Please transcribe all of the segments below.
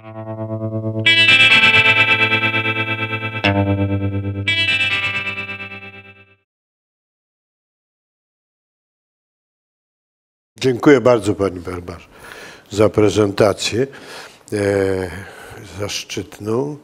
Dziękuję bardzo pani Barbarze za prezentację zaszczytną.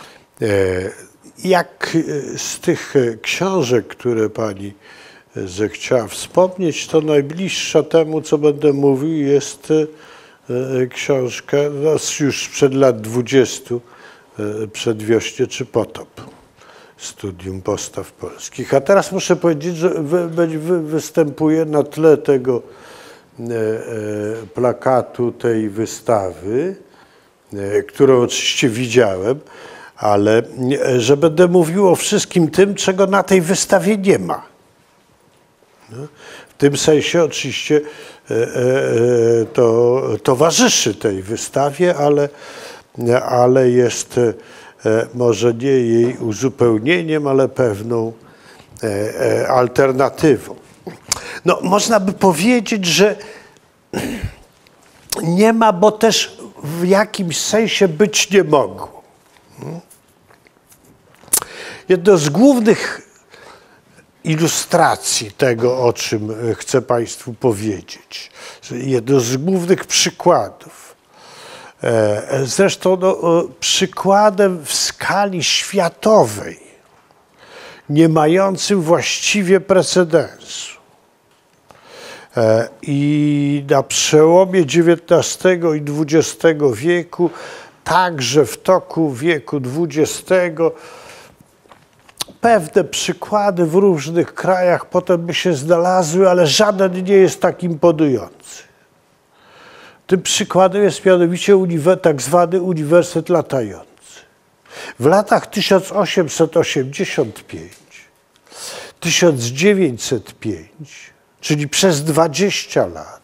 Jak z tych książek, które pani zechciała wspomnieć, to najbliższa temu, co będę mówił, jest książka już sprzed lat 20, Przedwiośnie czy potop. Studium postaw polskich. A teraz muszę powiedzieć, że występuje na tle tego plakatu tej wystawy, którą oczywiście widziałem, ale że będę mówił o wszystkim tym, czego na tej wystawie nie ma. W tym sensie oczywiście to towarzyszy tej wystawie, ale jest może nie jej uzupełnieniem, ale pewną alternatywą. No, można by powiedzieć, że nie ma, bo też w jakimś sensie być nie mogło. Jedno z głównych ilustracji tego, o czym chcę państwu powiedzieć, jedno z głównych przykładów, zresztą przykładem w skali światowej, nie mającym właściwie precedensu. I na przełomie XIX i XX wieku, także w toku wieku XX, pewne przykłady w różnych krajach potem by się znalazły, ale żaden nie jest tak imponujący. Tym przykładem jest mianowicie tak zwany uniwersytet latający. W latach 1885-1905, czyli przez 20 lat,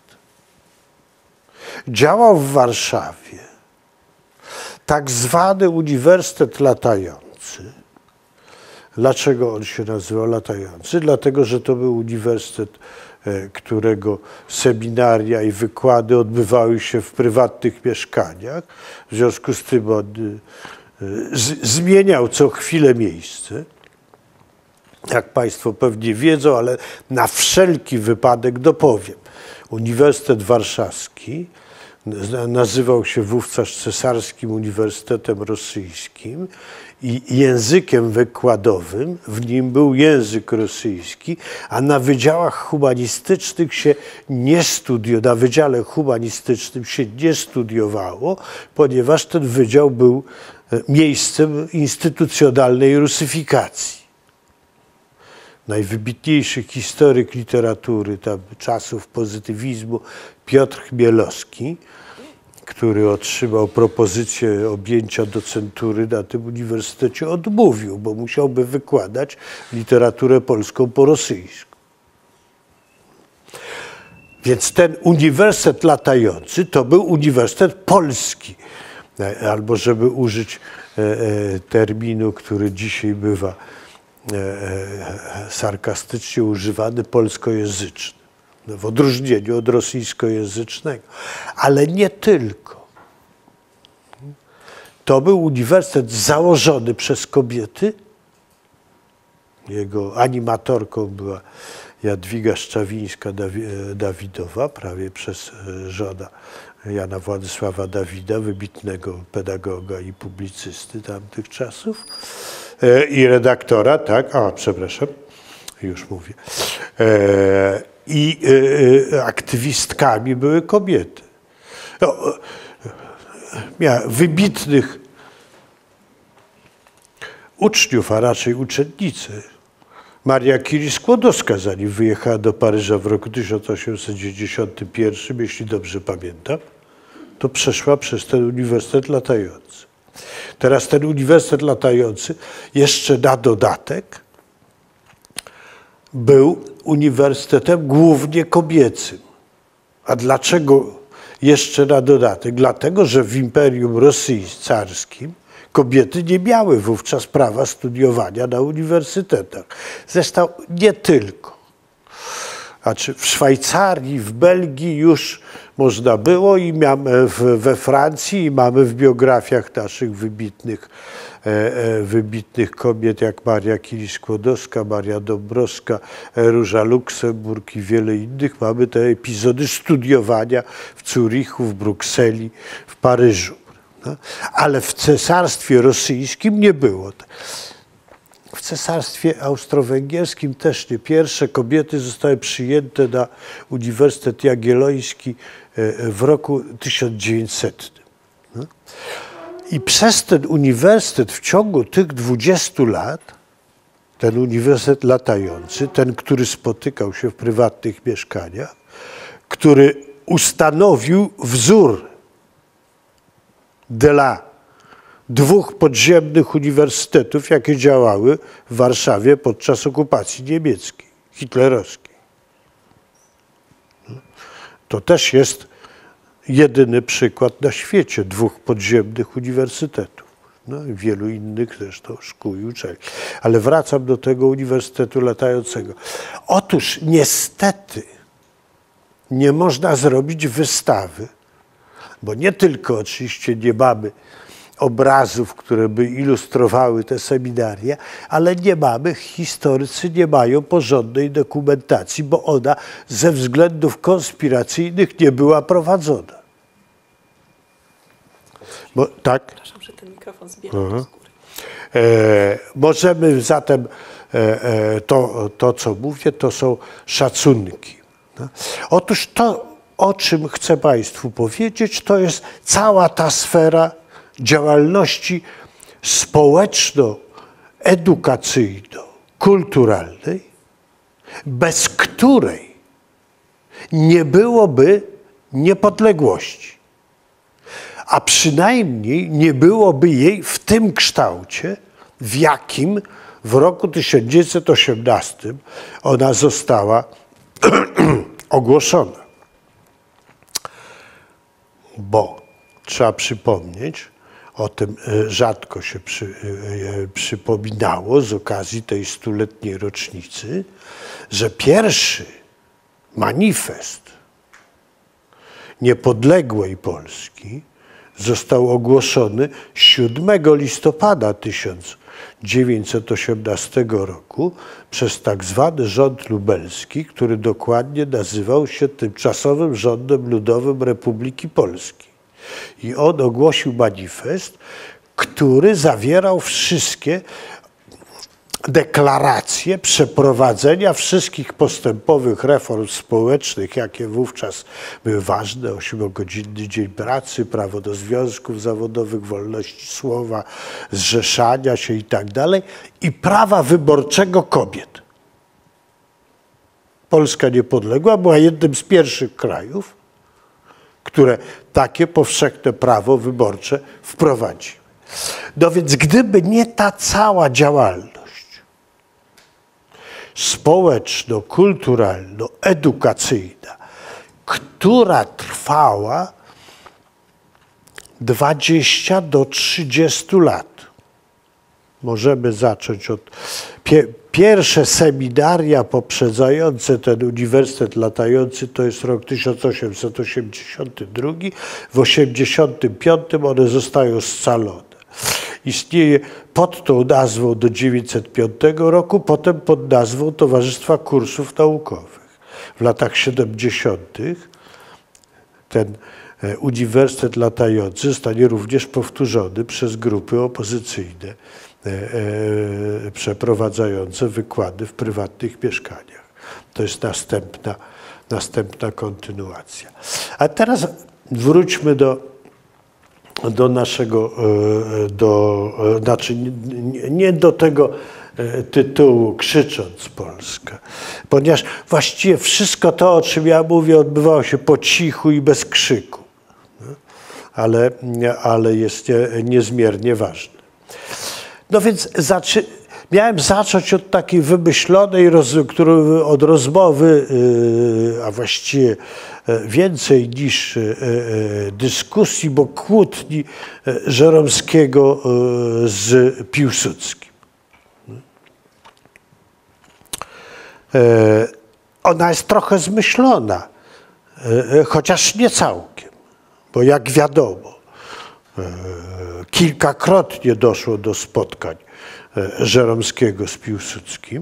działał w Warszawie tak zwany uniwersytet latający. Dlaczego on się nazywał latający? Dlatego, że to był uniwersytet, którego seminaria i wykłady odbywały się w prywatnych mieszkaniach. W związku z tym on zmieniał co chwilę miejsce. Jak państwo pewnie wiedzą, ale na wszelki wypadek dopowiem. Uniwersytet Warszawski nazywał się wówczas Cesarskim Uniwersytetem Rosyjskim i językiem wykładowym w nim był język rosyjski, a na wydziałach humanistycznych się nie studiowało, na Wydziale Humanistycznym się nie studiowało, ponieważ ten wydział był miejscem instytucjonalnej rusyfikacji. Najwybitniejszy historyk literatury czasów pozytywizmu Piotr Chmielowski, który otrzymał propozycję objęcia docentury na tym uniwersytecie, odmówił, bo musiałby wykładać literaturę polską po rosyjsku. Więc ten uniwersytet latający to był uniwersytet polski, albo żeby użyć terminu, który dzisiaj bywa sarkastycznie używany, polskojęzyczny, w odróżnieniu od rosyjskojęzycznego. Ale nie tylko. To był uniwersytet założony przez kobiety. Jego animatorką była Jadwiga Szczawińska-Dawidowa, prawie przez żona Jana Władysława Dawida, wybitnego pedagoga i publicysty tamtych czasów. I redaktora, tak, przepraszam, już mówię. I aktywistkami były kobiety. No, miała wybitnych uczniów, a raczej uczennicy. Maria Curie-Skłodowska, zanim wyjechała do Paryża w roku 1891, jeśli dobrze pamiętam, to przeszła przez ten uniwersytet latający. Teraz ten uniwersytet latający jeszcze na dodatek był uniwersytetem głównie kobiecym. A dlaczego jeszcze na dodatek? Dlatego, że w Imperium Rosyjskim kobiety nie miały wówczas prawa studiowania na uniwersytetach. Zresztą nie tylko. Znaczy w Szwajcarii, w Belgii już można było i mamy we Francji i mamy w biografiach naszych wybitnych kobiet jak Maria Curie-Skłodowska, Maria Dąbrowska, Róża Luksemburg i wiele innych. Mamy te epizody studiowania w Zurichu, w Brukseli, w Paryżu. No? Ale w Cesarstwie Rosyjskim nie było. W Cesarstwie Austro-Węgierskim też nie. Pierwsze kobiety zostały przyjęte na Uniwersytet Jagielloński w roku 1900. I przez ten uniwersytet w ciągu tych 20 lat, ten uniwersytet latający, ten, który spotykał się w prywatnych mieszkaniach, który ustanowił wzór dla dwóch podziemnych uniwersytetów, jakie działały w Warszawie podczas okupacji niemieckiej, hitlerowskiej. To też jest jedyny przykład na świecie dwóch podziemnych uniwersytetów. No i wielu innych zresztą szkół i uczelni. Ale wracam do tego uniwersytetu latającego. Otóż niestety nie można zrobić wystawy, bo nie tylko oczywiście nie mamy obrazów, które by ilustrowały te seminaria, ale nie mamy, historycy nie mają porządnej dokumentacji, bo ona ze względów konspiracyjnych nie była prowadzona. Bo, tak? Przepraszam, że ten mikrofon zbieram do skóry. Możemy zatem, to co mówię, to są szacunki. No? Otóż to, o czym chcę Państwu powiedzieć, to jest cała ta sfera działalności społeczno-edukacyjno-kulturalnej, bez której nie byłoby niepodległości, a przynajmniej nie byłoby jej w tym kształcie, w jakim w roku 1918 ona została ogłoszona. Bo trzeba przypomnieć, o tym rzadko się przypominało z okazji tej stuletniej rocznicy, że pierwszy manifest niepodległej Polski został ogłoszony 7 listopada 1918 roku przez tak zwany rząd lubelski, który dokładnie nazywał się Tymczasowym Rządem Ludowym Republiki Polskiej. I on ogłosił manifest, który zawierał wszystkie deklaracje przeprowadzenia wszystkich postępowych reform społecznych, jakie wówczas były ważne, 8-godzinny dzień pracy, prawo do związków zawodowych, wolności słowa, zrzeszania się i tak dalej, i prawa wyborczego kobiet. Polska niepodległa była jednym z pierwszych krajów, które takie powszechne prawo wyborcze wprowadziły. No więc gdyby nie ta cała działalność społeczno-kulturalno-edukacyjna, która trwała 20 do 30 lat. Możemy zacząć od pierwsze seminaria poprzedzające ten uniwersytet latający, to jest rok 1882. W 1885 one zostają scalone. Istnieje pod tą nazwą do 1905 roku, potem pod nazwą Towarzystwa Kursów Naukowych. W latach 70. ten uniwersytet latający zostanie również powtórzony przez grupy opozycyjne przeprowadzające wykłady w prywatnych mieszkaniach. To jest następna kontynuacja. A teraz wróćmy do naszego, znaczy nie do tego tytułu Krzycząc Polska, ponieważ właściwie wszystko to, o czym ja mówię, odbywało się po cichu i bez krzyku, ale jest niezmiernie ważne. No więc miałem zacząć od takiej wymyślonej, od rozmowy, a właściwie więcej niż dyskusji, bo kłótni Żeromskiego z Piłsudskim. ona jest trochę zmyślona, chociaż nie całkiem, bo jak wiadomo, kilkakrotnie doszło do spotkań Żeromskiego z Piłsudskim.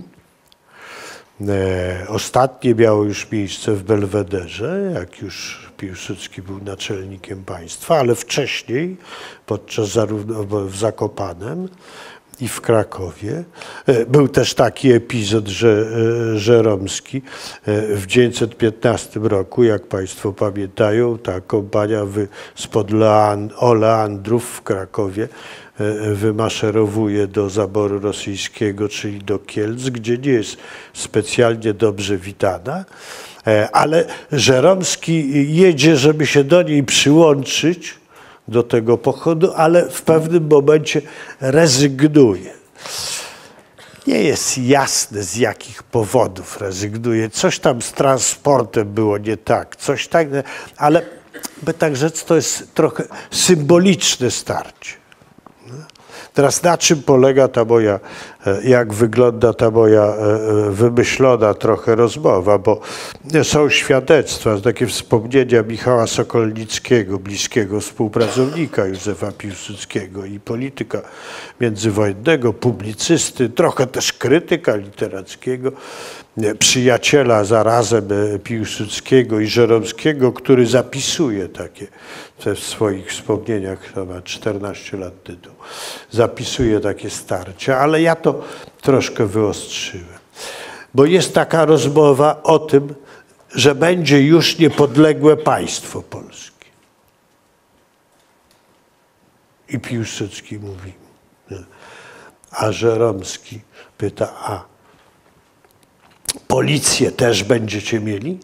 Ostatnie miało już miejsce w Belwederze, jak już Piłsudski był naczelnikiem państwa, ale wcześniej, podczas zarówno w Zakopanem i w Krakowie. Był też taki epizod, że Żeromski w 1915 roku, jak państwo pamiętają, ta kompania spod Oleandrów w Krakowie wymaszerowuje do zaboru rosyjskiego, czyli do Kielc, gdzie nie jest specjalnie dobrze witana, ale Żeromski jedzie, żeby się do niej przyłączyć, do tego pochodu, ale w pewnym momencie rezygnuje. Nie jest jasne, z jakich powodów rezygnuje. Coś tam z transportem było nie tak, coś tak, ale by tak rzec, to jest trochę symboliczne starcie. Teraz na czym polega ta moja, jak wygląda ta moja wymyślona trochę rozmowa, bo są świadectwa, takie wspomnienia Michała Sokolnickiego, bliskiego współpracownika Józefa Piłsudskiego i polityka międzywojennego, publicysty, trochę też krytyka literackiego, przyjaciela zarazem Piłsudskiego i Żeromskiego, który zapisuje takie w swoich wspomnieniach, chyba 14 lat tytuł, zapisuje takie starcia, ale ja to troszkę wyostrzyłem. Bo jest taka rozmowa o tym, że będzie już niepodległe państwo polskie. I Piłsudski mówi, a Żeromski pyta, a policję też będziecie mieli?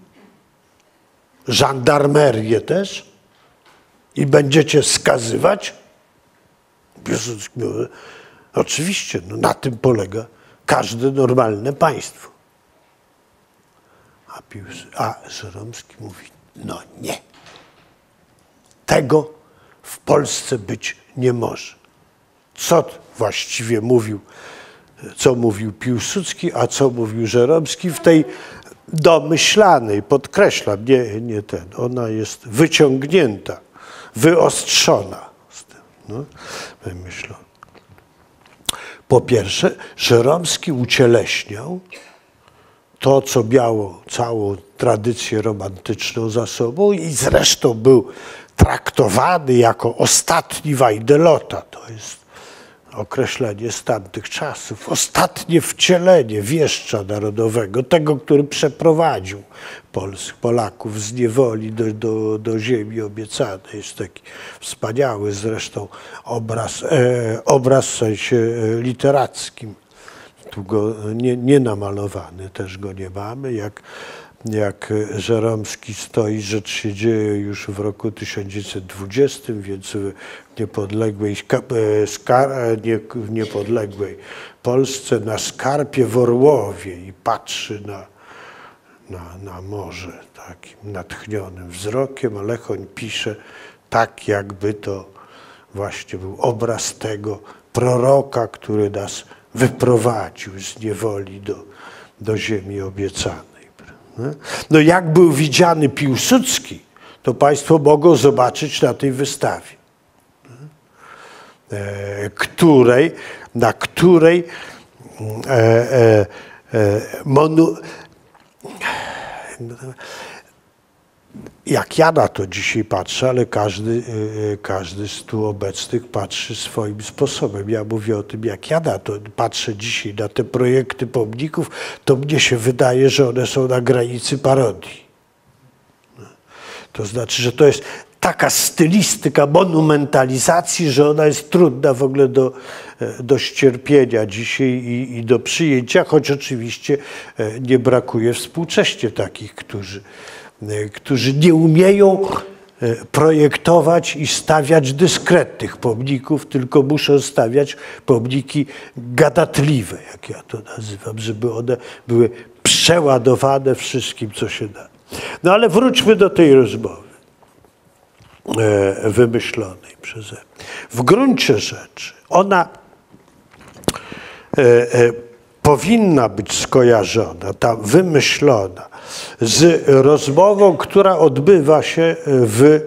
Żandarmerię też? I będziecie skazywać? Piłsudski mówi, oczywiście, no na tym polega każde normalne państwo. A Żeromski mówi, no nie. Tego w Polsce być nie może. Co właściwie mówił, co mówił Piłsudski, a co mówił Żeromski w tej domyślanej, podkreślam, nie ten, ona jest wyciągnięta, wyostrzona z tym, no, wymyślona. Po pierwsze, Żeromski ucieleśniał to, co miało całą tradycję romantyczną za sobą i zresztą był traktowany jako ostatni Wajdelota. To jest określenie z tamtych czasów. Ostatnie wcielenie wieszcza narodowego, tego, który przeprowadził Polaków z niewoli do ziemi obiecanej. Jest taki wspaniały zresztą obraz w sensie literackim. Tu go nie namalowany, też go nie mamy, jak Żeromski stoi, rzecz się dzieje już w roku 1920, więc w niepodległej Polsce na skarpie w Orłowie i patrzy na morze takim natchnionym wzrokiem, a Lechoń pisze tak, jakby to właśnie był obraz tego proroka, który nas wyprowadził z niewoli do ziemi obiecanej. No jak był widziany Piłsudski, to państwo mogą zobaczyć na tej wystawie, na której jak ja na to dzisiaj patrzę, ale każdy z tu obecnych patrzy swoim sposobem. Ja mówię o tym, jak ja na to patrzę dzisiaj, na te projekty pomników, to mnie się wydaje, że one są na granicy parodii. To znaczy, że to jest taka stylistyka monumentalizacji, że ona jest trudna w ogóle do ścierpienia dzisiaj i do przyjęcia, choć oczywiście nie brakuje współcześnie takich, którzy nie umieją projektować i stawiać dyskretnych pomników, tylko muszą stawiać pomniki gadatliwe, jak ja to nazywam, żeby one były przeładowane wszystkim, co się da. No ale wróćmy do tej rozmowy wymyślonej przeze mnie. W gruncie rzeczy ona powinna być skojarzona, ta wymyślona, z rozmową, która odbywa się w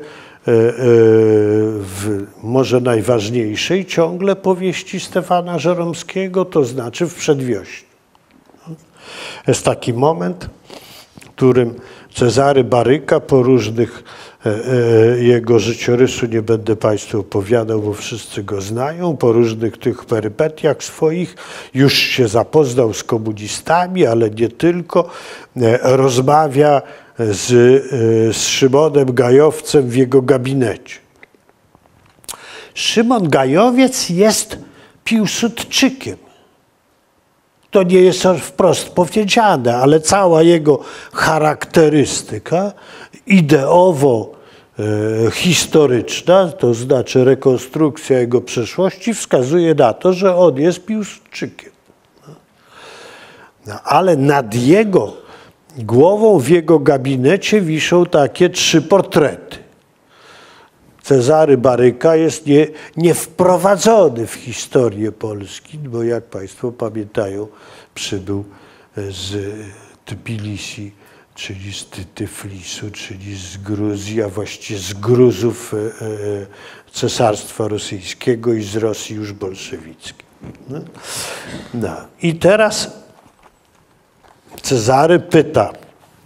może najważniejszej ciągle powieści Stefana Żeromskiego, to znaczy w Przedwiośniu. Jest taki moment, w którym Cezary Baryka po różnych jego życiorysu nie będę Państwu opowiadał, bo wszyscy go znają, po różnych tych perypetiach swoich już się zapoznał z komunistami, ale nie tylko, rozmawia z Szymonem Gajowcem w jego gabinecie. Szymon Gajowiec jest Piłsudczykiem. To nie jest wprost powiedziane, ale cała jego charakterystyka ideowo-historyczna, to znaczy rekonstrukcja jego przeszłości, wskazuje na to, że on jest Piłsudczykiem. No, ale nad jego głową w jego gabinecie wiszą takie 3 portrety. Cezary Baryka jest niewprowadzony w historię Polski, bo jak Państwo pamiętają, przybył z Tbilisi, czyli z Tyflisu, czyli z Gruzji, a właściwie z Gruzów Cesarstwa Rosyjskiego i z Rosji już bolszewickiej. No. I teraz Cezary pyta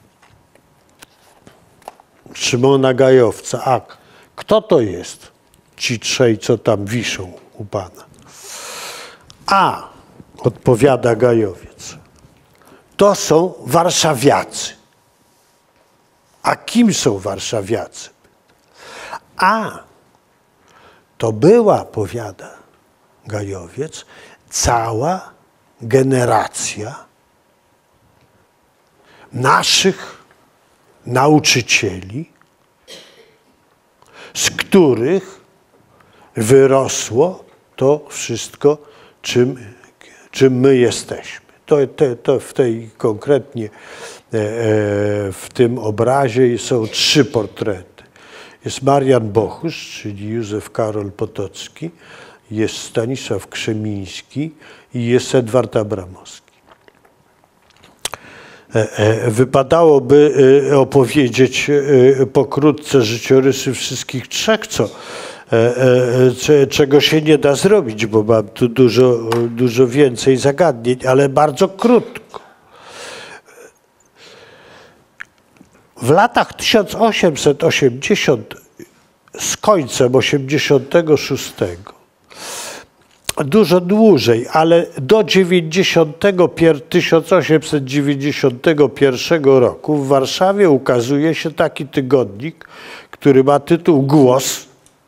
Szymona Gajowca, a kto to jest, ci 3, co tam wiszą u pana? A, odpowiada Gajowiec, to są warszawiacy. A kim są warszawiacy? A, to była, powiada Gajowiec, cała generacja naszych nauczycieli, z których wyrosło to wszystko, czym my jesteśmy. To w tej konkretnie w tym obrazie są 3 portrety. Jest Marian Bochusz, czyli Józef Karol Potocki, jest Stanisław Krzemiński i jest Edward Abramowski. Wypadałoby opowiedzieć pokrótce życiorysy wszystkich 3, czego się nie da zrobić, bo mam tu dużo więcej zagadnień, ale bardzo krótko. W latach 1880, z końcem 86, dużo dłużej, ale do 1891 roku w Warszawie ukazuje się taki tygodnik, który ma tytuł Głos,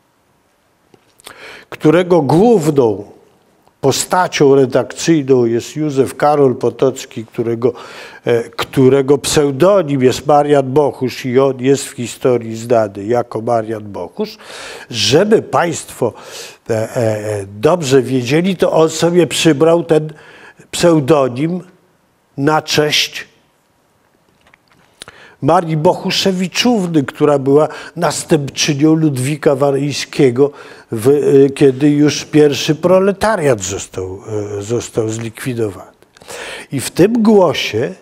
którego główną postacią redakcyjną jest Józef Karol Potocki, którego pseudonim jest Marian Bochusz i on jest w historii znany jako Marian Bochusz. Żeby Państwo dobrze wiedzieli, to on sobie przybrał ten pseudonim na cześć Marii Bochuszewiczówny, która była następczynią Ludwika Waryjskiego, kiedy już pierwszy proletariat został zlikwidowany. I w tym głosie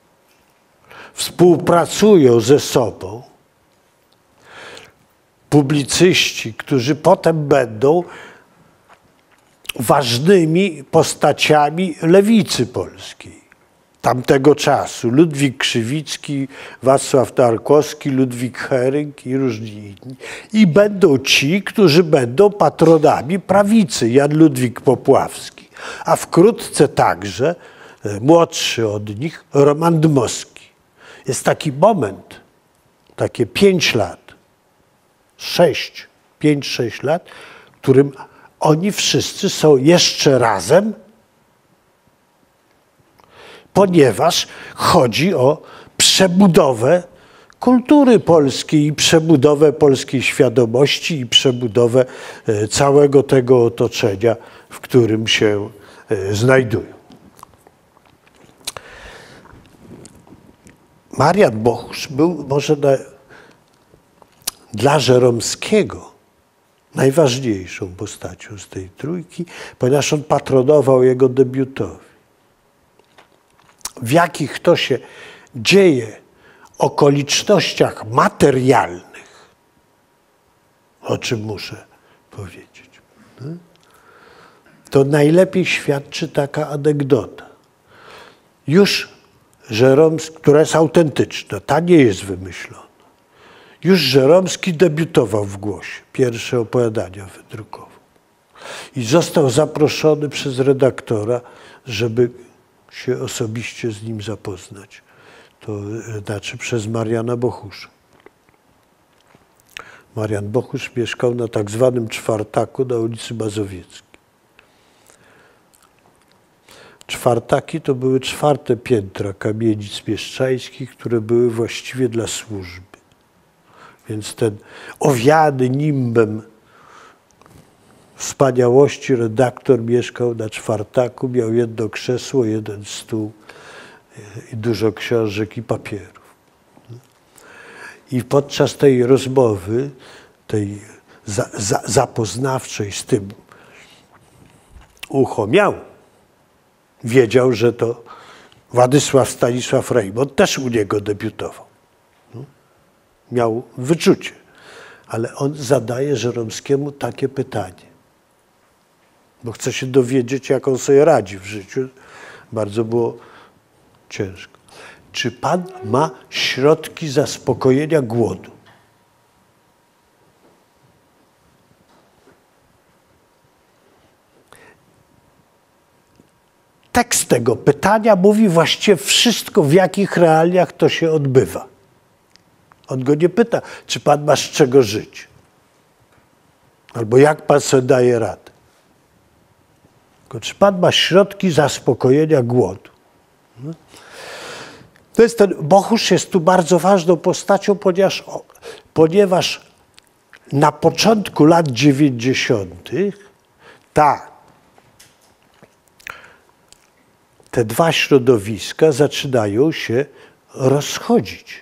współpracują ze sobą publicyści, którzy potem będą ważnymi postaciami lewicy polskiej tamtego czasu. Ludwik Krzywicki, Wacław Tarkowski, Ludwik Herynk i różni inni. I będą ci, którzy będą patronami prawicy, Jan Ludwik Popławski, a wkrótce także młodszy od nich Roman Dmowski. Jest taki moment, takie 5 lat, 5-6 lat, w którym oni wszyscy są jeszcze razem, ponieważ chodzi o przebudowę kultury polskiej i przebudowę polskiej świadomości i przebudowę całego tego otoczenia, w którym się znajdują. Marian Bochusz był może dla Żeromskiego najważniejszą postacią z tej trójki, ponieważ on patronował jego debiutowi. w jakich to się dzieje okolicznościach materialnych, o czym muszę powiedzieć, to najlepiej świadczy taka anegdota. Już Żeromski, która jest autentyczna, ta nie jest wymyślona. Już Żeromski debiutował w Głosie, pierwsze opowiadania wydrukował. I został zaproszony przez redaktora, żeby się osobiście z nim zapoznać. To znaczy przez Mariana Bochusza. Marian Bochusz mieszkał na tak zwanym Czwartaku na ulicy Mazowieckiej. Czwartaki to były 4. piętra kamienic mieszczańskich, które były właściwie dla służby. Więc ten owiany nimbem wspaniałości redaktor mieszkał na Czwartaku, miał jedno krzesło, jeden stół i dużo książek i papierów. I podczas tej rozmowy, tej zapoznawczej z tym, ucho miał. Wiedział, że to Władysław Stanisław Rejmont też u niego debiutował. Miał wyczucie. Ale on zadaje Żeromskiemu takie pytanie. Bo chce się dowiedzieć, jak on sobie radzi w życiu. Bardzo było ciężko. Czy pan ma środki zaspokojenia głodu? Tekst tego pytania mówi właściwie wszystko, w jakich realiach to się odbywa. On go nie pyta, czy pan ma z czego żyć. Albo jak pan sobie daje radę. Tylko czy pan ma środki zaspokojenia głodu. To jest ten Bochusz jest tu bardzo ważną postacią, ponieważ na początku lat 90. te dwa środowiska zaczynają się rozchodzić.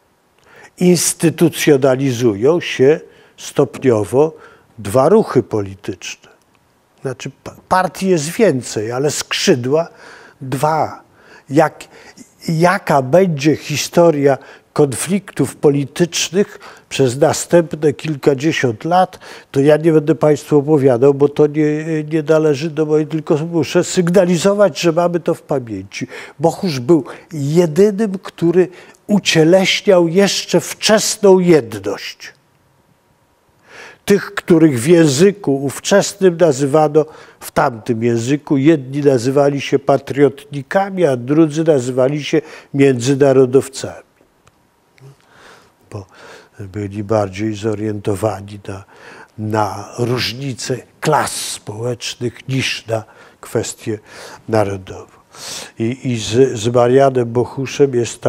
Instytucjonalizują się stopniowo dwa ruchy polityczne. Znaczy partii jest więcej, ale skrzydła dwa. Jaka będzie historia konfliktów politycznych przez następne kilkadziesiąt lat, to ja nie będę państwu opowiadał, bo to nie należy do mojej, tylko muszę sygnalizować, że mamy to w pamięci. Bochusz był jedynym, który ucieleśniał jeszcze wczesną jedność. Tych, których w języku ówczesnym nazywano, w tamtym języku, jedni nazywali się patriotnikami, a drudzy nazywali się międzynarodowcami. Bo byli bardziej zorientowani na różnice klas społecznych niż na kwestie narodowe. I z Marianem Bochuszem jest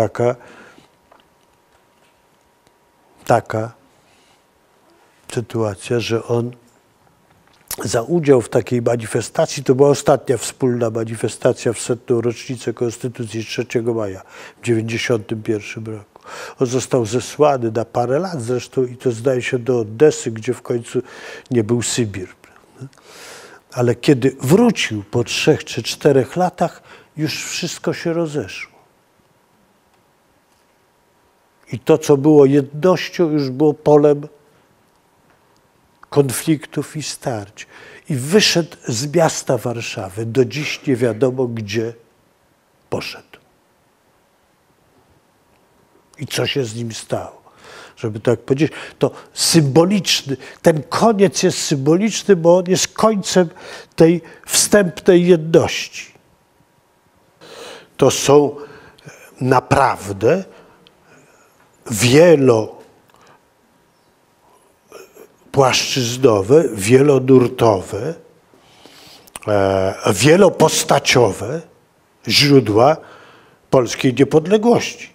taka sytuacja, że on za udział w takiej manifestacji, to była ostatnia wspólna manifestacja w 100. rocznicę Konstytucji 3 maja w 1991 roku. On został zesłany na parę lat zresztą i to zdaje się do Odessy, gdzie w końcu nie był Sybir. Ale kiedy wrócił po 3 czy 4 latach, już wszystko się rozeszło. I to, co było jednością, już było polem konfliktów i starć. I wyszedł z miasta Warszawy. Do dziś nie wiadomo, gdzie poszedł. I co się z nim stało. Żeby tak powiedzieć, to symboliczny, ten koniec jest symboliczny, bo on jest końcem tej wstępnej jedności. To są naprawdę wielopłaszczyznowe, wielonurtowe, wielopostaciowe źródła polskiej niepodległości.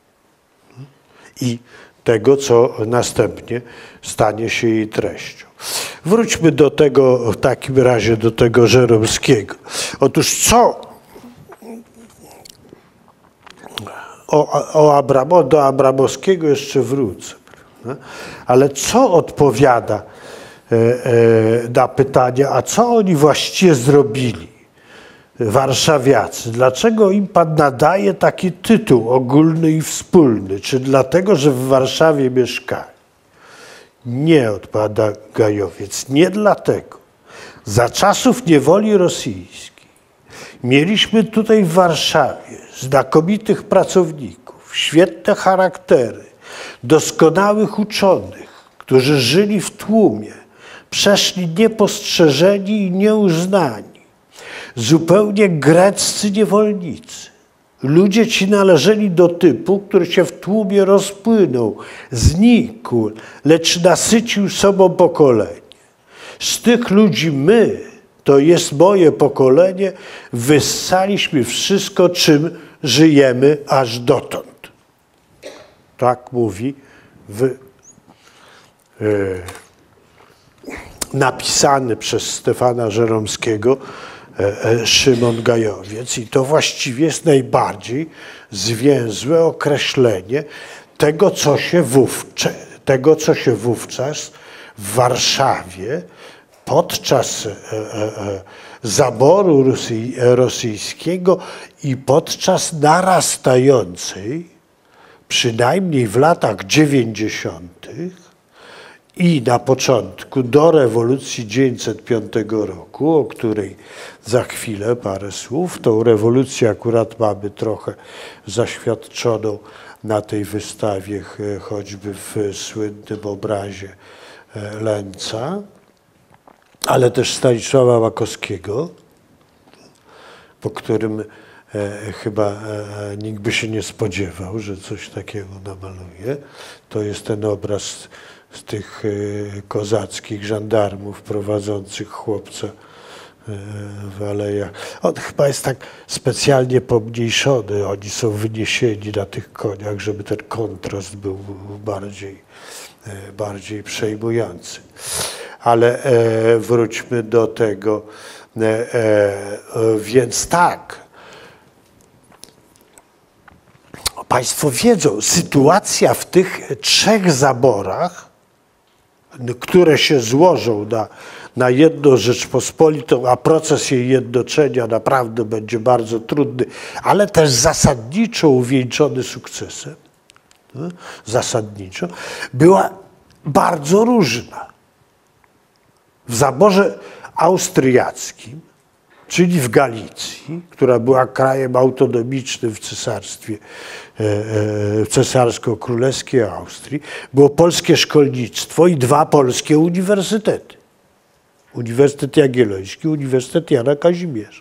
I tego, co następnie stanie się jej treścią. Wróćmy do tego, w takim razie do tego Żeromskiego. Otóż do Abramowskiego jeszcze wrócę. Ale co odpowiada na pytanie, a co oni właściwie zrobili warszawiacy, dlaczego im pan nadaje taki tytuł ogólny i wspólny? Czy dlatego, że w Warszawie mieszkali? Nie, odpowiada Gajowiec, nie dlatego. Za czasów niewoli rosyjskiej mieliśmy tutaj w Warszawie znakomitych pracowników, świetne charaktery, doskonałych uczonych, którzy żyli w tłumie, przeszli niepostrzeżeni i nieuznani. Zupełnie greccy niewolnicy. Ludzie ci należeli do typu, który się w tłumie rozpłynął, znikł, lecz nasycił sobą pokolenie. Z tych ludzi my, to jest moje pokolenie, wyssaliśmy wszystko, czym żyjemy aż dotąd. Tak mówi napisany przez Stefana Żeromskiego Szymon Gajowiec. I to właściwie jest najbardziej zwięzłe określenie tego, co się wówczas w Warszawie podczas zaboru rosyjskiego i podczas narastającej, przynajmniej w latach 90. i na początku do rewolucji 1905 roku, o której za chwilę parę słów. Tą rewolucję akurat mamy trochę zaświadczoną na tej wystawie, choćby w słynnym obrazie Lęca, ale też Stanisława Makowskiego, po którym chyba nikt by się nie spodziewał, że coś takiego namaluje. To jest ten obraz z tych kozackich żandarmów prowadzących chłopca w alejach. On chyba jest tak specjalnie pomniejszony. Oni są wyniesieni na tych koniach, żeby ten kontrast był bardziej przejmujący. Ale wróćmy do tego. Więc tak, państwo wiedzą, sytuacja w tych trzech zaborach, które się złożą na jedną Rzeczpospolitą, a proces jej jednoczenia naprawdę będzie bardzo trudny, ale też zasadniczo uwieńczony sukcesem, zasadniczo, była bardzo różna. W zaborze austriackim, czyli w Galicji, która była krajem autonomicznym w cesarstwie, w cesarsko-królewskiej Austrii, było polskie szkolnictwo i dwa polskie uniwersytety. Uniwersytet Jagielloński, Uniwersytet Jana Kazimierza.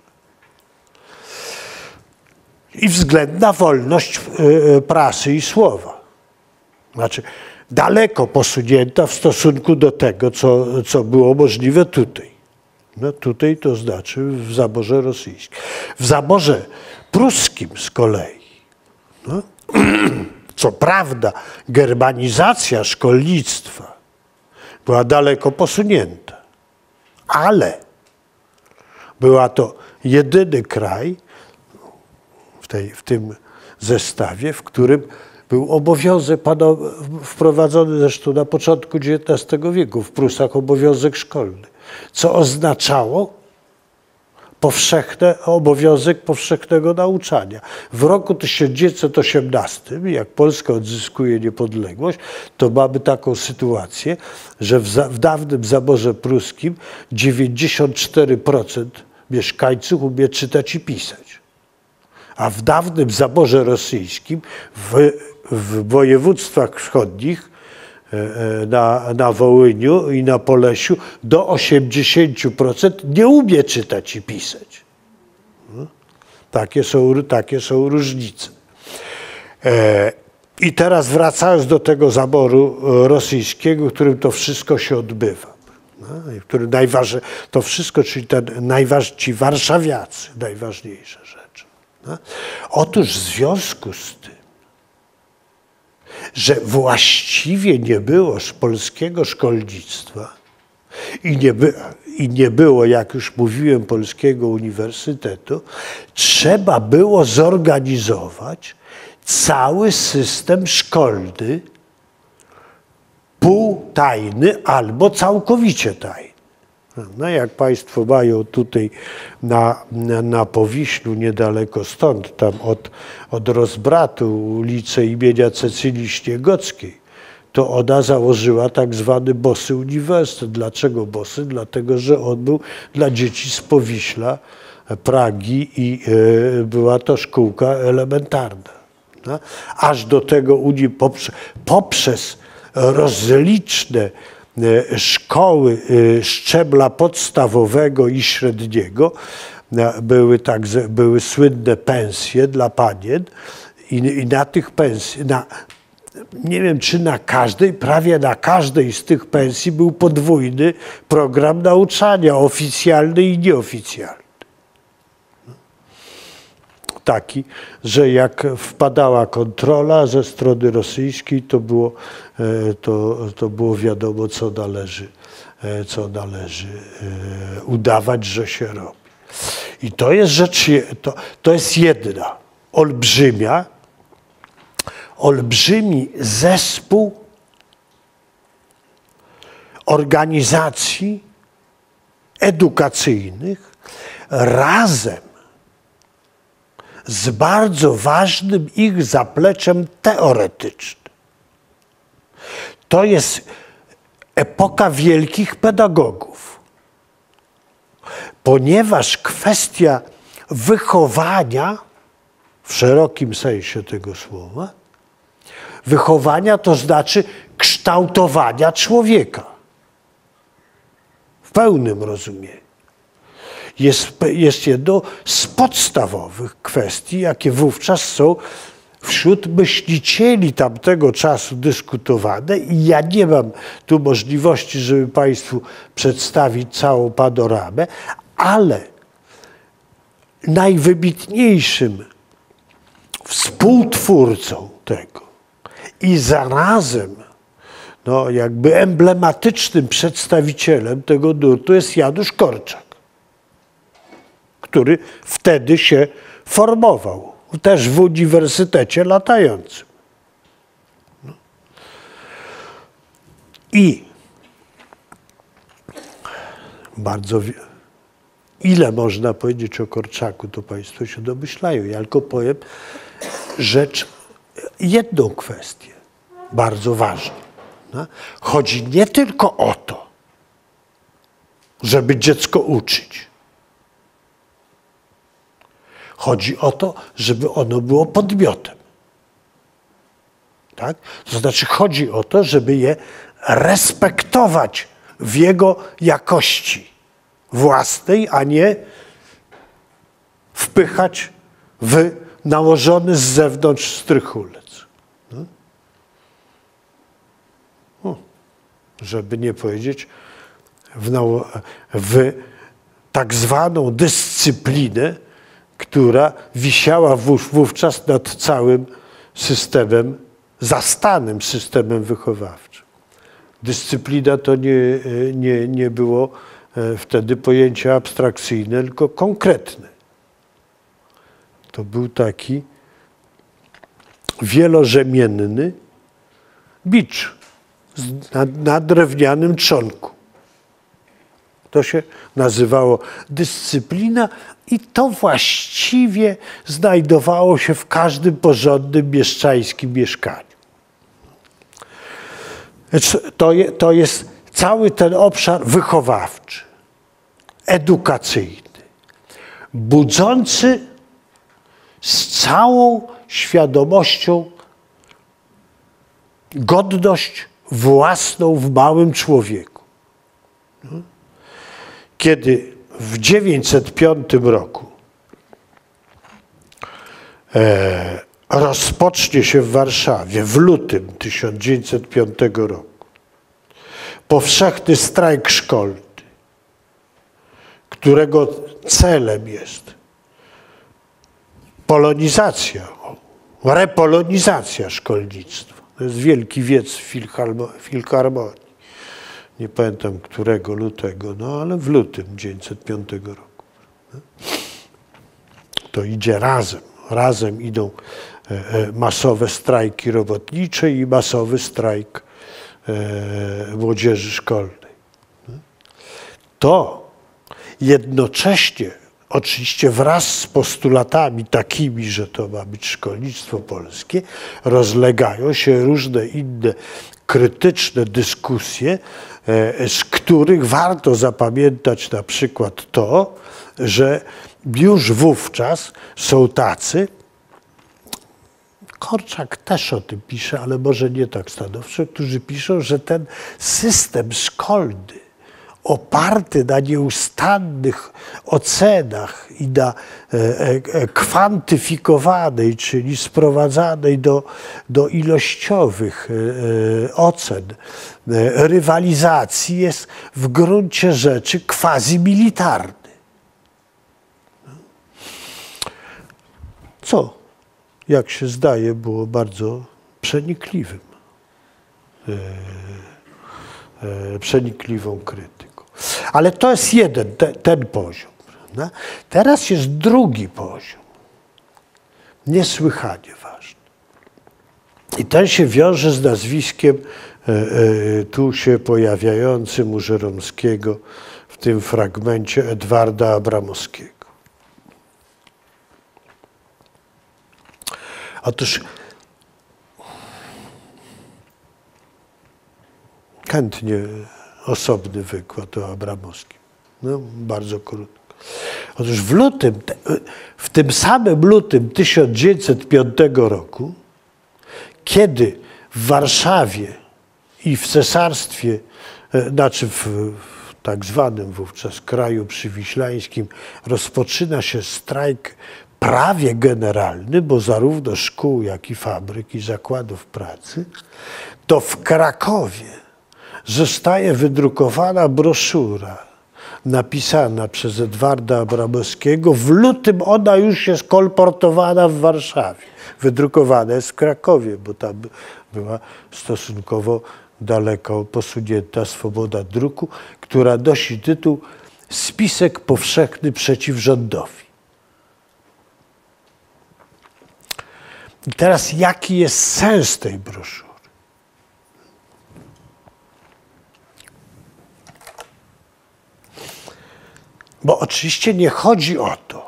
I względna wolność prasy i słowa. Znaczy, daleko posunięta w stosunku do tego, co było możliwe tutaj. No tutaj to znaczy w zaborze rosyjskim. W zaborze pruskim z kolei, no, co prawda germanizacja szkolnictwa była daleko posunięta, ale była to jedyny kraj w tym zestawie, w którym był obowiązek wprowadzony zresztą na początku XIX wieku w Prusach obowiązek szkolny, co oznaczało obowiązek powszechnego nauczania. W roku 1918, jak Polska odzyskuje niepodległość, to mamy taką sytuację, że w dawnym zaborze pruskim 94% mieszkańców umie czytać i pisać. A w dawnym zaborze rosyjskim w województwach wschodnich, na Wołyniu i na Polesiu do 80% nie umie czytać i pisać. Takie są różnice. I teraz wracając do tego zaboru rosyjskiego, w którym to wszystko się odbywa. W którym to wszystko, czyli ci warszawiacy, najważniejsze rzeczy. Otóż w związku z tym, że właściwie nie było polskiego szkolnictwa i nie było, jak już mówiłem, polskiego uniwersytetu, trzeba było zorganizować cały system szkolny, półtajny albo całkowicie tajny. No jak państwo mają tutaj na Powiślu, niedaleko stąd, tam od Rozbratu, ulicę imienia Cecylii Śniegockiej, to ona założyła tak zwany Bosy Uniwersytet. Dlaczego Bosy? Dlatego, że on był dla dzieci z Powiśla, Pragi i była to szkółka elementarna. No? Aż do tego poprzez rozliczne szkoły szczebla podstawowego i średniego były słynne pensje dla panien i na tych pensji, nie wiem czy na każdej, prawie na każdej z tych pensji był podwójny program nauczania, oficjalny i nieoficjalny. Taki, że jak wpadała kontrola ze strony rosyjskiej, to było wiadomo, co należy udawać, że się robi. I to jest rzecz, to jest jedna olbrzymi zespół organizacji edukacyjnych razem z bardzo ważnym ich zapleczem teoretycznym. To jest epoka wielkich pedagogów, ponieważ kwestia wychowania, w szerokim sensie tego słowa, wychowania to znaczy kształtowania człowieka w pełnym rozumieniu. Jest jedną z podstawowych kwestii, jakie wówczas są wśród myślicieli tamtego czasu dyskutowane i ja nie mam tu możliwości, żeby państwu przedstawić całą panoramę, ale najwybitniejszym współtwórcą tego i zarazem jakby emblematycznym przedstawicielem tego nurtu jest Janusz Korczak, który wtedy się formował, też w Uniwersytecie Latającym. I bardzo ile można powiedzieć o Korczaku, to państwo się domyślają. Ja tylko powiem jedną kwestię, bardzo ważną. Chodzi nie tylko o to, żeby dziecko uczyć. Chodzi o to, żeby ono było podmiotem. Tak? To znaczy chodzi o to, żeby je respektować w jego jakości własnej, a nie wpychać w nałożony z zewnątrz strychulec. Żeby nie powiedzieć w tak zwaną dyscyplinę, która wisiała wówczas nad całym systemem, zastanym systemem wychowawczym. Dyscyplina to nie było wtedy pojęcie abstrakcyjne, tylko konkretne. To był taki wielorzemienny bicz na drewnianym trzonku. To się nazywało dyscyplina i to właściwie znajdowało się w każdym porządnym mieszczańskim mieszkaniu. To jest cały ten obszar wychowawczy, edukacyjny, budzący z całą świadomością godność własną w małym człowieku. Kiedy w 905 roku rozpocznie się w Warszawie w lutym 1905 roku powszechny strajk szkolny, którego celem jest polonizacja, repolonizacja szkolnictwa. To jest wielki wiec w Filharmonii. Nie pamiętam którego lutego, ale w lutym 1905 roku. To idzie razem. Razem idą masowe strajki robotnicze i masowy strajk młodzieży szkolnej. to jednocześnie, oczywiście wraz z postulatami takimi, że to ma być szkolnictwo polskie, rozlegają się różne inne krytyczne dyskusje, z których warto zapamiętać na przykład to, że już wówczas są tacy, Korczak też o tym pisze, ale może nie tak stanowczo, którzy piszą, że ten system szkolny oparty na nieustannych ocenach i na kwantyfikowanej, czyli sprowadzanej do ilościowych ocen rywalizacji jest w gruncie rzeczy quasi-militarny. Co, jak się zdaje, było bardzo przenikliwą krytyką. Ale to jest ten poziom. Prawda? Teraz jest drugi poziom, niesłychanie ważny. I ten się wiąże z nazwiskiem tu się pojawiającym u Żeromskiego w tym fragmencie Edwarda Abramowskiego. Otóż chętnie osobny wykład o Abramowskim. No, bardzo krótko. Otóż w tym samym lutym 1905 roku, kiedy w Warszawie i w cesarstwie, znaczy w tak zwanym wówczas kraju przywiślańskim, rozpoczyna się strajk prawie generalny, bo zarówno szkół, jak i fabryk i zakładów pracy, to w Krakowie zostaje wydrukowana broszura napisana przez Edwarda Abramowskiego. W lutym ona już jest kolportowana w Warszawie. Wydrukowana jest w Krakowie, bo tam była stosunkowo daleko posunięta swoboda druku, która nosi tytuł Spisek powszechny przeciw rządowi. I teraz jaki jest sens tej broszury? Bo oczywiście nie chodzi o to.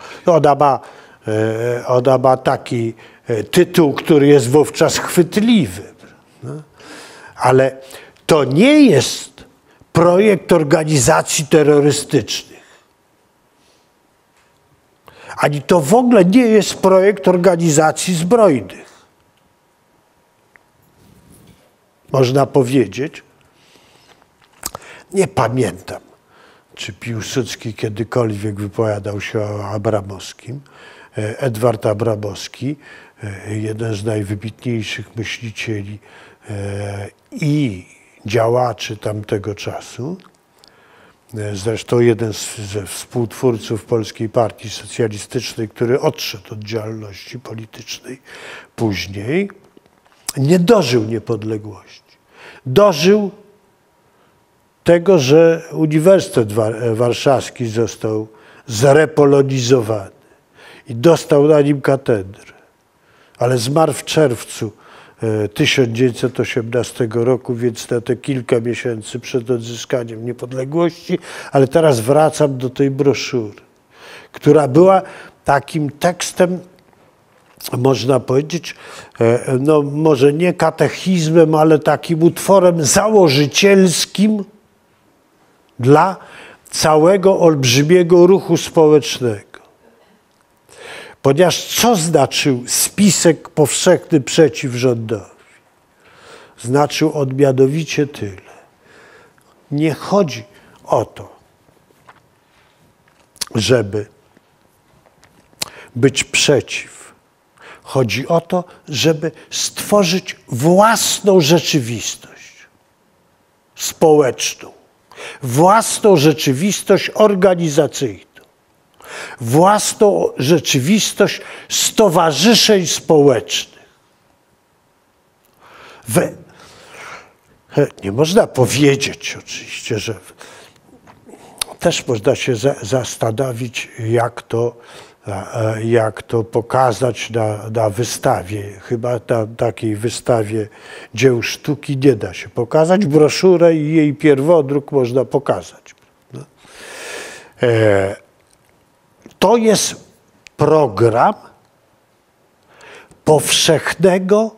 Ona ma taki tytuł, który jest wówczas chwytliwy. Prawda? Ale to nie jest projekt organizacji terrorystycznych. Ani to w ogóle nie jest projekt organizacji zbrojnych. Można powiedzieć, nie pamiętam, czy Piłsudski kiedykolwiek wypowiadał się o Abramowskim. Edward Abramowski, jeden z najwybitniejszych myślicieli i działaczy tamtego czasu, zresztą jeden ze współtwórców Polskiej Partii Socjalistycznej, który odszedł od działalności politycznej później, nie dożył niepodległości. Dożył tego, że Uniwersytet Warszawski został zrepolonizowany i dostał na nim katedrę, ale zmarł w czerwcu 1918 roku, więc na te kilka miesięcy przed odzyskaniem niepodległości, ale teraz wracam do tej broszury, która była takim tekstem, można powiedzieć, no może nie katechizmem, ale takim utworem założycielskim dla całego olbrzymiego ruchu społecznego. Ponieważ co znaczył spisek powszechny przeciw rządowi? Znaczył on mianowicie tyle. Nie chodzi o to, żeby być przeciw. Chodzi o to, żeby stworzyć własną rzeczywistość społeczną, własną rzeczywistość organizacyjną, własną rzeczywistość stowarzyszeń społecznych. Nie można powiedzieć oczywiście, że też można się zastanowić, jak to pokazać na wystawie. Chyba na takiej wystawie dzieł sztuki nie da się pokazać. Broszurę i jej pierwodruk można pokazać. Prawda? To jest program powszechnego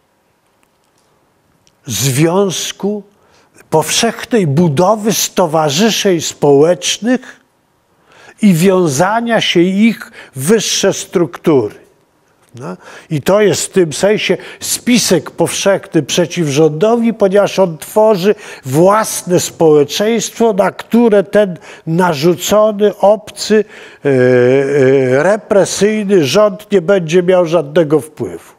związku, powszechnej budowy stowarzyszeń społecznych i wiązania się ich w wyższe struktury. No? I to jest w tym sensie spisek powszechny przeciw rządowi, ponieważ on tworzy własne społeczeństwo, na które ten narzucony, obcy, represyjny rząd nie będzie miał żadnego wpływu.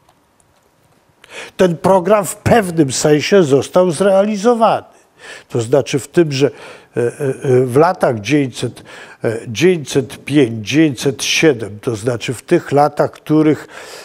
Ten program w pewnym sensie został zrealizowany. To znaczy w tym, że w latach 905-907, to znaczy w tych latach, w których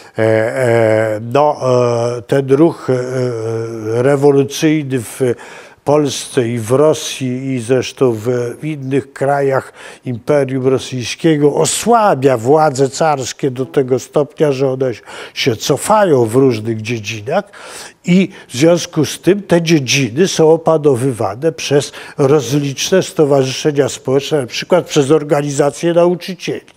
ten ruch rewolucyjny w Polsce i w Rosji i zresztą w innych krajach Imperium Rosyjskiego osłabia władze carskie do tego stopnia, że one się cofają w różnych dziedzinach i w związku z tym te dziedziny są opanowywane przez rozliczne stowarzyszenia społeczne, na przykład przez organizacje nauczycieli.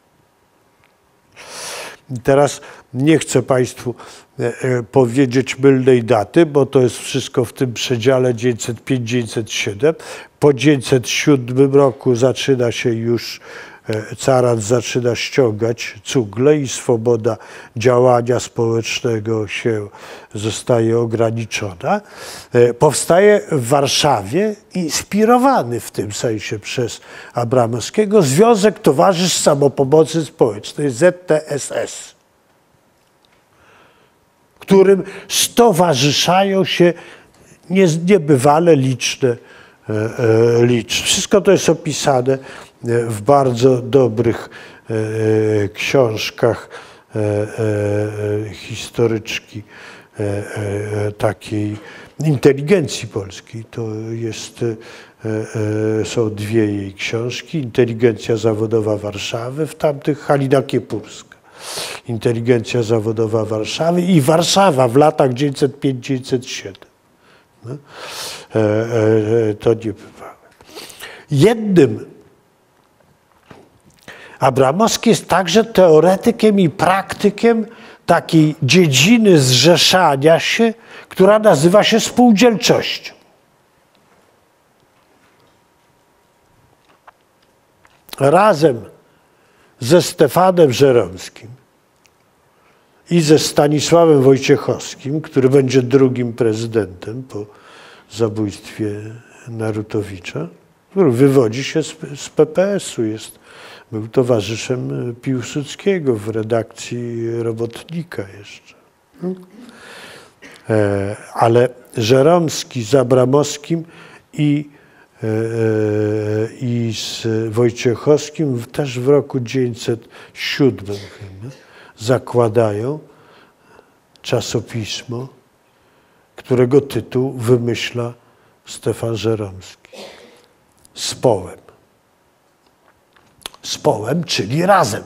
I teraz nie chcę Państwu powiedzieć mylnej daty, bo to jest wszystko w tym przedziale 905-907. Po 907 roku zaczyna się już, carat zaczyna ściągać cugle i swoboda działania społecznego zostaje ograniczona. Powstaje w Warszawie, inspirowany w tym sensie przez Abramowskiego, Związek Towarzystw Samopomocy Społecznej, ZTSS, którym stowarzyszają się niebywale liczne. Wszystko to jest opisane w bardzo dobrych książkach historyczki takiej inteligencji polskiej. To są dwie jej książki. Inteligencja zawodowa Warszawy, w tamtych Halina Kiepurska. Inteligencja zawodowa Warszawy i Warszawa w latach 905-907. No? To niebywałe. Jednym Abramowski jest także teoretykiem i praktykiem takiej dziedziny zrzeszania się, która nazywa się spółdzielczością. Razem ze Stefanem Żeromskim i ze Stanisławem Wojciechowskim, który będzie drugim prezydentem po zabójstwie Narutowicza, który wywodzi się z PPS-u, był towarzyszem Piłsudskiego w redakcji Robotnika jeszcze. Ale Żeromski z Abramowskim i z Wojciechowskim też w roku 907 zakładają czasopismo, którego tytuł wymyśla Stefan Żeromski. Społem. Społem, czyli razem.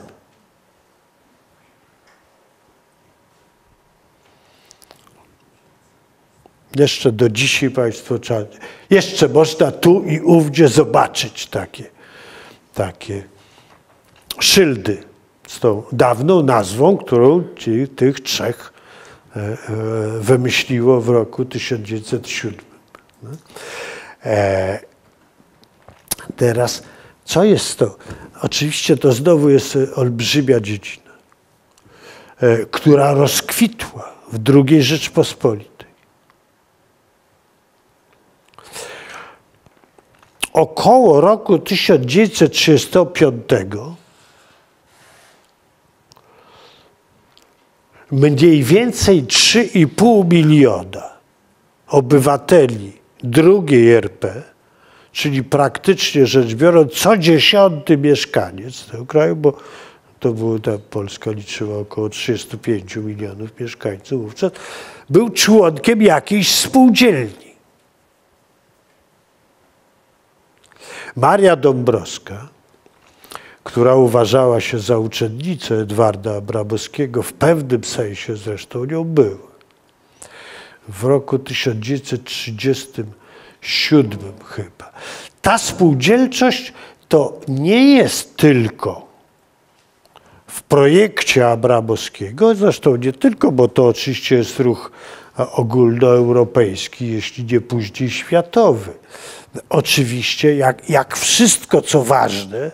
Jeszcze do dzisiaj Państwo jeszcze można tu i ówdzie zobaczyć takie szyldy z tą dawną nazwą, którą tych trzech wymyśliło w roku 1907. Teraz, co jest to? Oczywiście to znowu jest olbrzymia dziedzina, która rozkwitła w II Rzeczpospolitej. Około roku 1935 mniej więcej 3,5 miliona obywateli II RP, czyli praktycznie rzecz biorąc co 10. mieszkaniec tego kraju, bo ta Polska liczyła około 35 milionów mieszkańców wówczas, był członkiem jakiejś spółdzielni. Maria Dąbrowska, która uważała się za uczennicę Edwarda Abramowskiego, w pewnym sensie zresztą nią była. W roku 1937 chyba. Ta spółdzielczość to nie jest tylko w projekcie Abramowskiego, zresztą nie tylko, bo to oczywiście jest ruch ogólnoeuropejski, jeśli nie później światowy. Oczywiście jak wszystko, co ważne,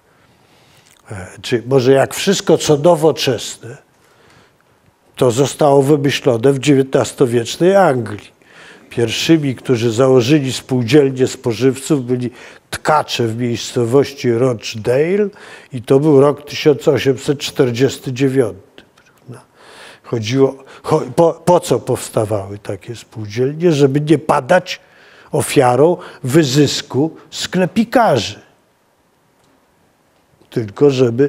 czy może jak wszystko, co nowoczesne, to zostało wymyślone w XIX-wiecznej Anglii. Pierwszymi, którzy założyli spółdzielnię spożywców, byli tkacze w miejscowości Rochdale i to był rok 1849. Chodziło, po co powstawały takie spółdzielnie? Żeby nie padać ofiarą wyzysku sklepikarzy. Tylko żeby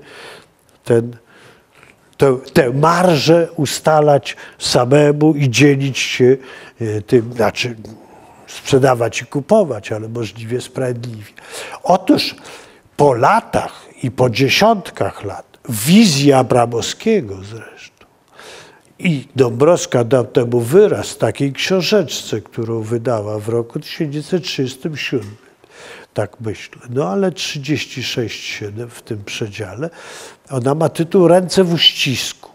tę marżę ustalać samemu i dzielić się tym, znaczy sprzedawać i kupować, ale możliwie sprawiedliwie. Otóż po latach i po dziesiątkach lat wizji Abramowskiego zresztą i Dąbrowska dał temu wyraz w takiej książeczce, którą wydała w roku 1937. Tak myślę. No ale 36,7 w tym przedziale. Ona ma tytuł Ręce w uścisku.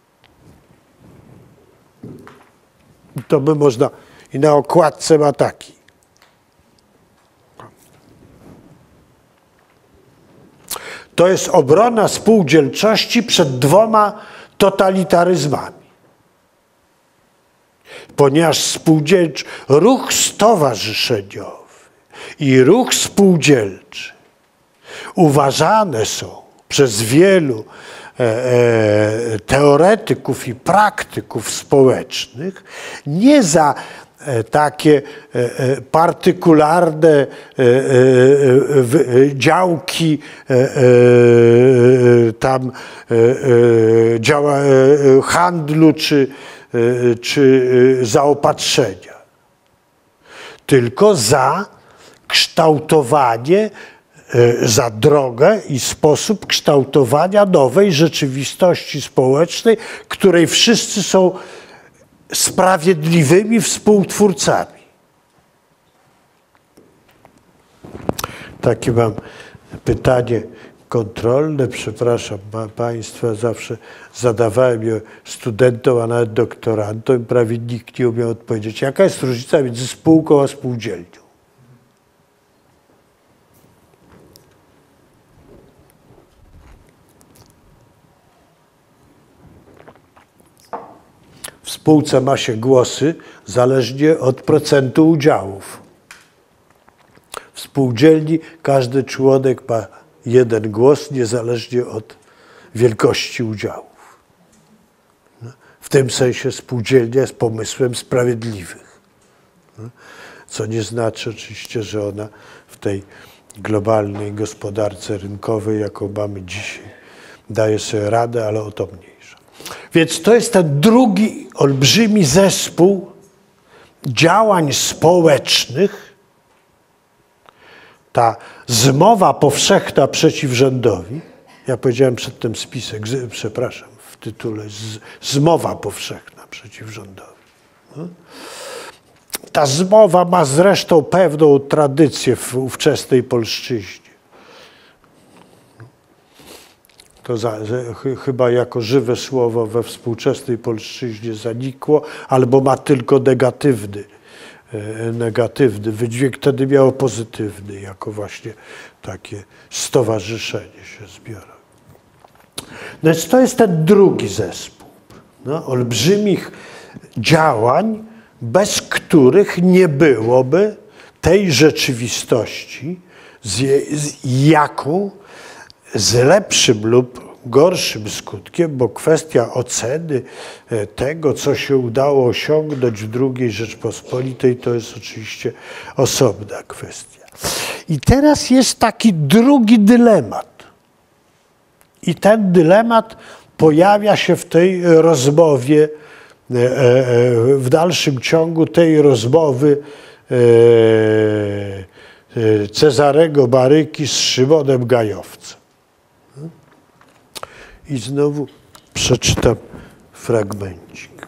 I to by można... I na okładce ma taki. To jest obrona spółdzielczości przed dwoma totalitaryzmami. Ponieważ ruch stowarzyszeniowy i ruch spółdzielczy uważane są przez wielu teoretyków i praktyków społecznych nie za takie partykularne działki tam handlu czy zaopatrzenia, tylko za kształtowanie, za drogę i sposób kształtowania nowej rzeczywistości społecznej, której wszyscy są sprawiedliwymi współtwórcami. Takie mam pytanie kontrolne, przepraszam Państwa, zawsze zadawałem je studentom, a nawet doktorantom i prawie nikt nie umiał odpowiedzieć. Jaka jest różnica między spółką a spółdzielnią? W spółce ma się głosy zależnie od procentu udziałów. W spółdzielni każdy członek ma jeden głos, niezależnie od wielkości udziałów. W tym sensie spółdzielnia jest pomysłem sprawiedliwych. Co nie znaczy oczywiście, że ona w tej globalnej gospodarce rynkowej, jaką mamy dzisiaj, daje sobie radę, ale o to mniejsza. Więc to jest ten drugi olbrzymi zespół działań społecznych, ta zmowa powszechna przeciw rządowi. Ja powiedziałem przedtem spisek, przepraszam, w tytule zmowa powszechna przeciw rządowi. Ta zmowa ma zresztą pewną tradycję w ówczesnej polszczyźnie. To chyba jako żywe słowo we współczesnej polszczyźnie zanikło, albo ma tylko negatywny wydźwięk, wtedy miało pozytywny, jako właśnie takie stowarzyszenie się zbiorowe. No więc to jest ten drugi zespół, no, olbrzymich działań, bez których nie byłoby tej rzeczywistości, jaką z lepszym lub gorszym skutkiem, bo kwestia oceny tego, co się udało osiągnąć w II Rzeczpospolitej, to jest oczywiście osobna kwestia. I teraz jest taki drugi dylemat. I ten dylemat pojawia się w tej rozmowie, w dalszym ciągu tej rozmowy Cezarego Baryki z Szymonem Gajowcem. I znowu przeczytam fragmencik.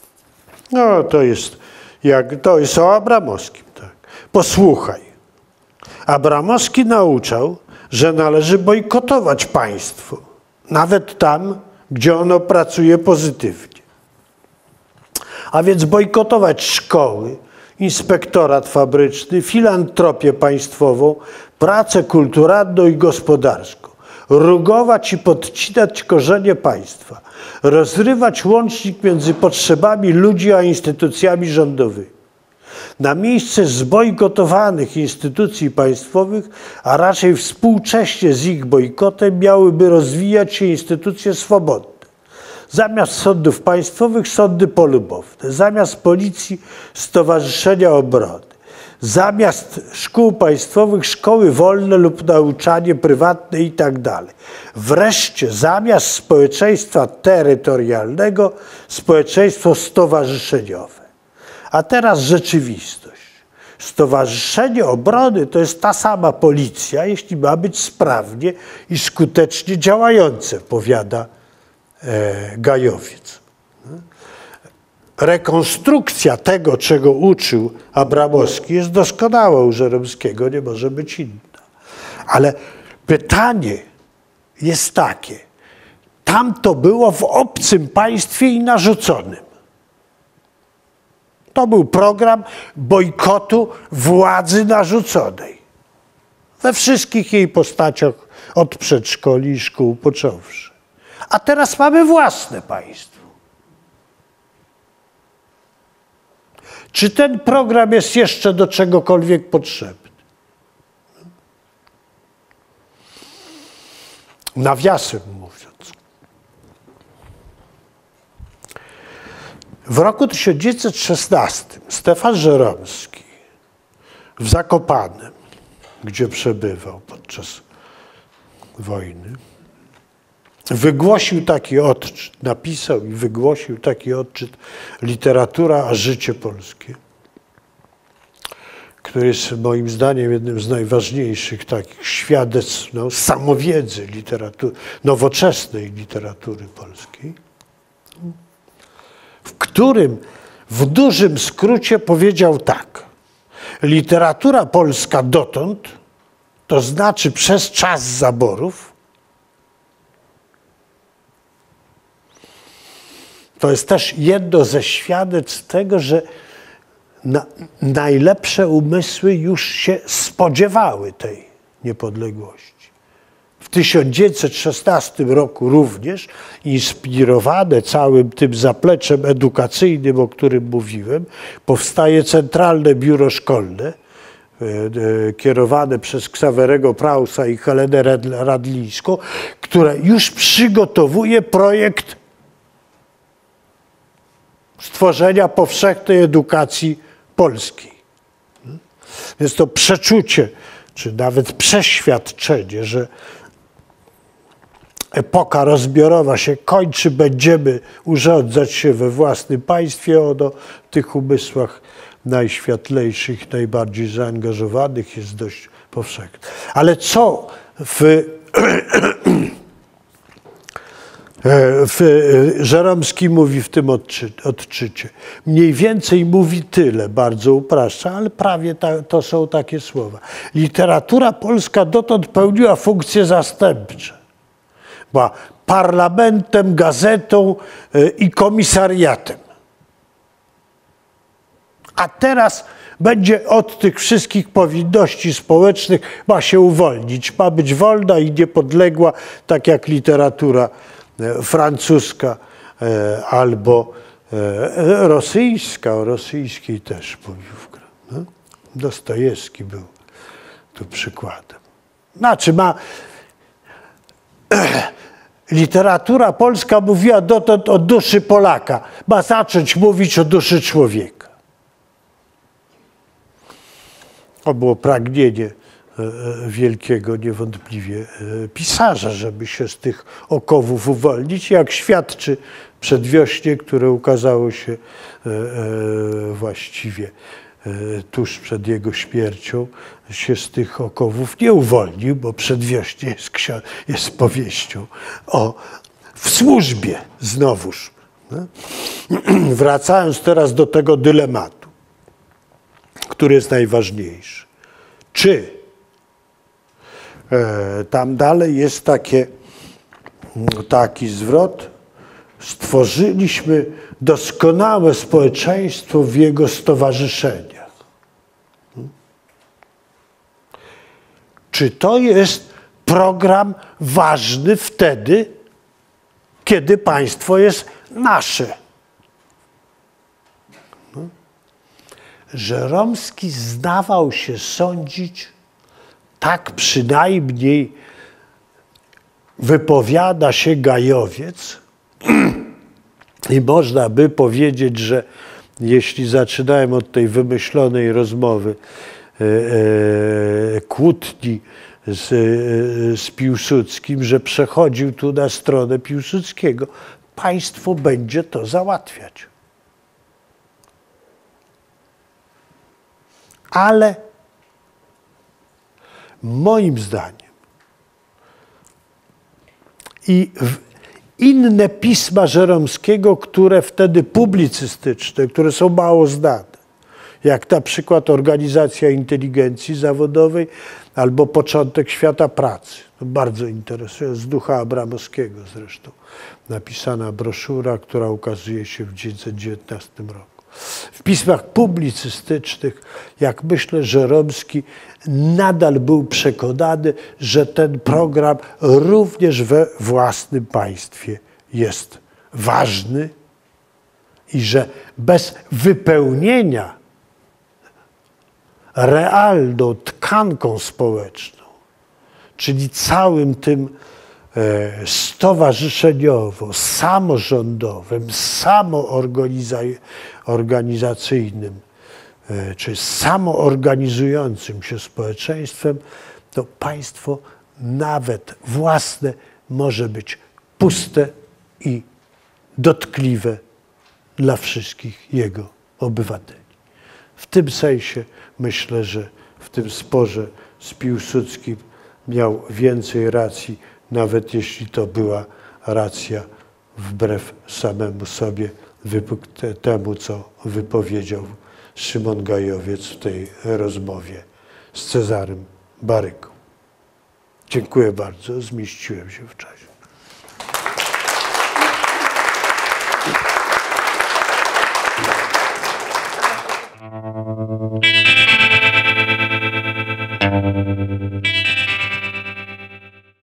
No to jest o Abramowskim, tak. Posłuchaj. Abramowski nauczał, że należy bojkotować państwo, nawet tam, gdzie ono pracuje pozytywnie. A więc bojkotować szkoły, inspektorat fabryczny, filantropię państwową, pracę kulturalną i gospodarską, rugować i podcinać korzenie państwa, rozrywać łącznik między potrzebami ludzi a instytucjami rządowymi. Na miejsce zbojkotowanych instytucji państwowych, a raczej współcześnie z ich bojkotem, miałyby rozwijać się instytucje swobodne. Zamiast sądów państwowych sądy polubowne, zamiast policji stowarzyszenia obrony, zamiast szkół państwowych szkoły wolne lub nauczanie prywatne i tak dalej. Wreszcie zamiast społeczeństwa terytorialnego społeczeństwo stowarzyszeniowe. A teraz rzeczywistość. Stowarzyszenie Obrony to jest ta sama policja, jeśli ma być sprawnie i skutecznie działające, powiada Gajowiec. Rekonstrukcja tego, czego uczył Abramowski, jest doskonała, u Żeromskiego nie może być inna. Ale pytanie jest takie. Tam to było w obcym państwie i narzuconym. To był program bojkotu władzy narzuconej. We wszystkich jej postaciach, od przedszkoli i szkół począwszy. A teraz mamy własne państwo. Czy ten program jest jeszcze do czegokolwiek potrzebny? Nawiasem mówiąc. W roku 1916 Stefan Żeromski w Zakopanem, gdzie przebywał podczas wojny, wygłosił taki odczyt, napisał i wygłosił taki odczyt Literatura a życie polskie, który jest moim zdaniem jednym z najważniejszych takich świadectw samowiedzy nowoczesnej literatury polskiej, w którym w dużym skrócie powiedział tak. Literatura polska dotąd, to znaczy przez czas zaborów, to jest też jedno ze świadectw tego, że najlepsze umysły już się spodziewały tej niepodległości. W 1916 roku również, inspirowane całym tym zapleczem edukacyjnym, o którym mówiłem, powstaje Centralne Biuro Szkolne, kierowane przez Ksawerego Prausa i Helenę Radlińską, które już przygotowuje projekt stworzenia powszechnej edukacji polskiej. Jest to przeczucie, czy nawet przeświadczenie, że epoka rozbiorowa się kończy, będziemy urządzać się we własnym państwie, ono w tych umysłach najświetlejszych, najbardziej zaangażowanych jest dość powszechne. Ale co Żeromski mówi w tym odczycie? Mniej więcej mówi tyle, bardzo upraszcza, ale prawie to są takie słowa. Literatura polska dotąd pełniła funkcje zastępcze. Była parlamentem, gazetą i komisariatem. A teraz będzie od tych wszystkich powinności społecznych, ma się uwolnić, ma być wolna i niepodległa, tak jak literatura francuska albo rosyjska. O rosyjskiej też mówił. No? Dostojewski był tu przykładem. Znaczy literatura polska mówiła dotąd o duszy Polaka. Ma zacząć mówić o duszy człowieka. To było pragnienie wielkiego niewątpliwie pisarza, żeby się z tych okowów uwolnić, jak świadczy Przedwiośnie, które ukazało się właściwie tuż przed jego śmiercią, się z tych okowów nie uwolnił, bo Przedwiośnie jest powieścią w służbie znowuż. No? Wracając teraz do tego dylematu, który jest najważniejszy. Czy Tam dalej jest taki zwrot. Stworzyliśmy doskonałe społeczeństwo w jego stowarzyszeniach. Czy to jest program ważny wtedy, kiedy państwo jest nasze? Żeromski zdawał się sądzić, tak przynajmniej wypowiada się Gajowiec, i można by powiedzieć, że jeśli zaczynałem od tej wymyślonej rozmowy, kłótni z Piłsudskim, że przechodził tu na stronę Piłsudskiego. Państwo będzie to załatwiać. Ale moim zdaniem i inne pisma Żeromskiego, które wtedy publicystyczne, które są mało znane, jak na przykład Organizacja Inteligencji Zawodowej albo Początek świata pracy. To bardzo interesujące, z ducha Abramowskiego zresztą napisana broszura, która ukazuje się w 1919 roku. W pismach publicystycznych, jak myślę, Żeromski nadal był przekonany, że ten program również we własnym państwie jest ważny i że bez wypełnienia realną tkanką społeczną, czyli całym tym stowarzyszeniowo, samorządowym, samoorganizacyjnym, czy samoorganizującym się społeczeństwem, to państwo nawet własne może być puste i dotkliwe dla wszystkich jego obywateli. W tym sensie myślę, że w tym sporze z Piłsudskim miał więcej racji, nawet jeśli to była racja wbrew samemu sobie, temu, co wypowiedział Szymon Gajowiec w tej rozmowie z Cezarym Baryką. Dziękuję bardzo, zmieściłem się w czasie.